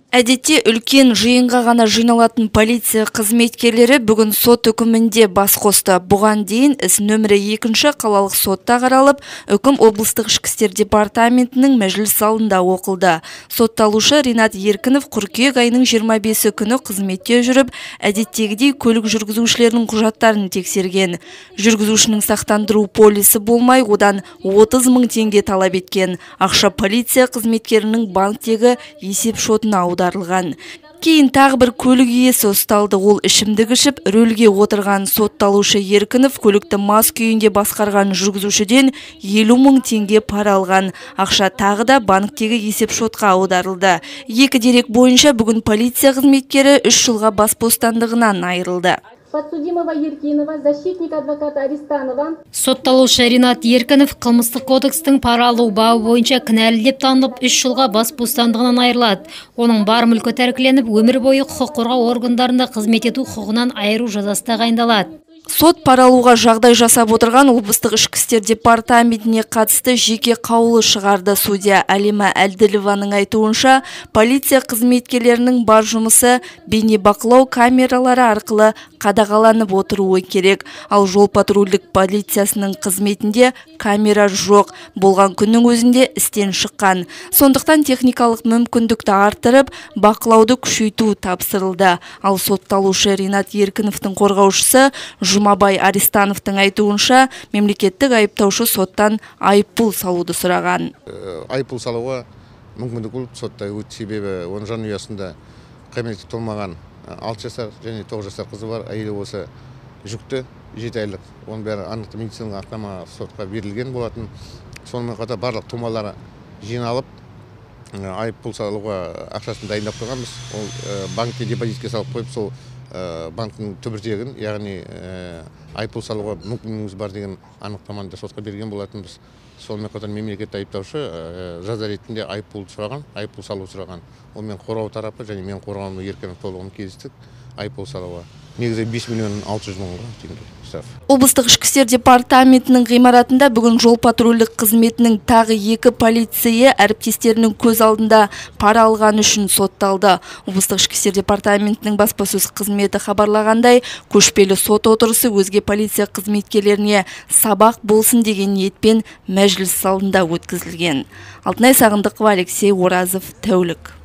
Әдетте үлкен жиынға ғана жиналатын полиция қызметкерлері бүгін сот үкімінде бас қосты. Бұған дейін іс нөмірі 2 қалалық сотта қаралып, үкім облыстық ішкі істер департаментінің мәжіліс залында оқылды. Сотталушы Ринат Еркінов қыркүйек айының 25 күні қызметте жүріп, әдеттегідей көлік жүргізушілерінің құжаттарын тексерген. Жүргізушінің сақтандыру полисі болмай, одан 30 мың теңге талап еткен. Ақша полиция қызметкерінің банктегі есеп шотына аударылған. Кейін тағы бір көлік иесі ұсталды. Ол ішімдік ішіп, рөлге отырған. Сотталушы Еркінов көлікті мас күйінде басқарған жүргізушіден 50 мың теңге пара алған. Ақша тағы да банктегі есеп шотқа аударылды. Екі дерек бойынша бүгін полиция қызметкері 3 жылға бас бостандығынан айырылды. Подсудимого Еркинова, защитник адвоката Аристанова. Сотталушы Ринат Еркінов қылмыстық кодекстің пара алу бабы бойынша кінәлі деп танылып 3 жылға бас бостандығынан айырылады. Оның бар мүлкі тәркіленіп, өмір бойы құқық қорғау органдарында қызмет ету құқығынан айыру жазасы тағайындалады. Сот пара алуға жағдай жасап отырған облыстық ішкі істер департаментіне қатысты жеке қаулы шығарды. Судья Алима Әлділованың айтуынша, полиция қызметкерлерінің бар жұмысы бейнебақылау камералары арқылы қадағаланып отыруы керек. Ал жол патрульдік полициясының қызметінде камера жоқ. Болған күннің өзінде істен шыққан. Сондықтан техникалық мүмкіндікті артырып, бақылауды күшейту тапсырылды. Ал сотталушы Ринат Еркіновтың қорғаушысы Жұмабай Аристановтың айтуынша, мемлекеттік айыптаушы соттан айыппұл салуды сұраған. Айыппұл салуға мүмкіндік болып сотта өтті, себебі оның жанұясында кәмелетке толмаған 6 жасар және 9 жасар қызы бар. Әйелі осы жүкті 7 айлық. Оның бәрі анықтық медициналық анықтама сотқа берілген болатын. Сонымен қатар барлық тумалары жиналып, айыппұл салуға ақшасын дайындап қойғанбыз. Ол банкке депозитке салып қойып, сол банктың түбіртегін, яғни айыппұл салуға мүмкіндігіміз бар деген анықтаманы да сотқа берген болатынбыз. Сонымен қатар мемлекеттік айыптаушы жаза ретінде айыппұл сұраған, айыппұл салу сұраған. Ол мен қорғау тарапы және мен қорғауымның Еркінов толығын кездестік айыппұл салуға. Негізі 5 миллион 600 мың теңге штраф. Облыстық ішкі істер департаментінің ғимаратында бүгін жол патрульдік қызметінің тағы 2 полицейі әріптестерінің көз алдында пара алған үшін сотталды. Облыстық ішкі істер департаментінің баспасөз қызметі хабарлағандай, көшпелі сот отырысы өзге полиция қызметкерлеріне сабақ болсын деген ниетпен мәжіліс залында өткізілген. Алтынай Сағындықова, Алексей Оразов, Тәулік.